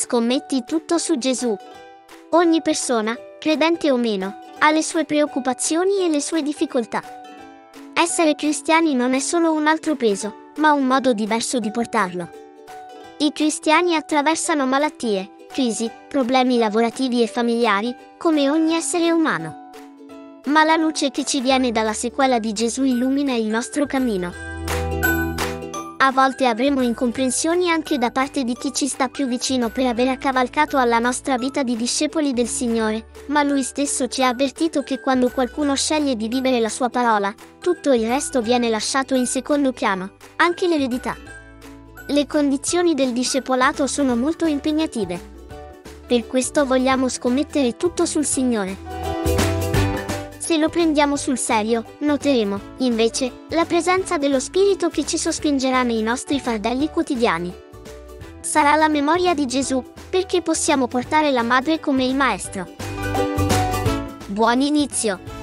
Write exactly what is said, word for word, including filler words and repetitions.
Scommetti tutto su Gesù. Ogni persona, credente o meno, ha le sue preoccupazioni e le sue difficoltà. Essere cristiani non è solo un altro peso, ma un modo diverso di portarlo. I cristiani attraversano malattie, crisi, problemi lavorativi e familiari, come ogni essere umano. Ma la luce che ci viene dalla sequela di Gesù illumina il nostro cammino. A volte avremo incomprensioni anche da parte di chi ci sta più vicino per aver accavalcato alla nostra vita di discepoli del Signore, ma Lui stesso ci ha avvertito che quando qualcuno sceglie di vivere la sua parola, tutto il resto viene lasciato in secondo piano, anche l'eredità. Le condizioni del discepolato sono molto impegnative. Per questo vogliamo scommettere tutto sul Signore. Se lo prendiamo sul serio, noteremo, invece, la presenza dello Spirito che ci sospingerà nei nostri fardelli quotidiani. Sarà la memoria di Gesù, perché possiamo portare la Madre come il Maestro. Buon inizio!